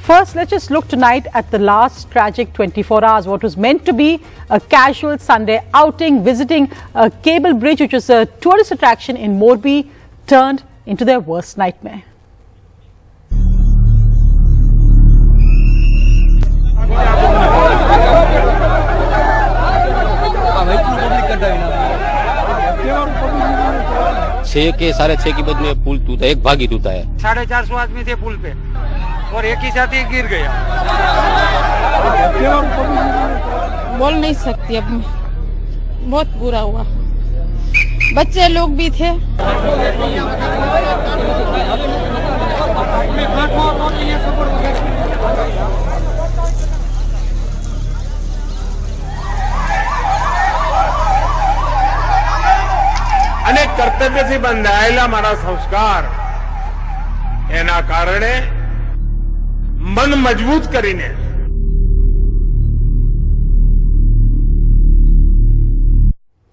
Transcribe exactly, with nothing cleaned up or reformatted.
First, let's just look tonight at the last tragic twenty-four hours. What was meant to be a casual Sunday outing, visiting a cable bridge, which was a tourist attraction in Morbi, turned into their worst nightmare. छह के साढ़े छह की बज में पुल टूटा, एक भागी टूटा है। साढ़े चार सौ आदमी थे पुल पे और एक ही साथ ही गिर गया। बोल नहीं सकती अब, बहुत बुरा हुआ। बच्चे लोग भी थे। અને કર્તવ્યથી બંધાયેલા મારા સંસ્કાર એના કારણે મન મજબૂત કરીને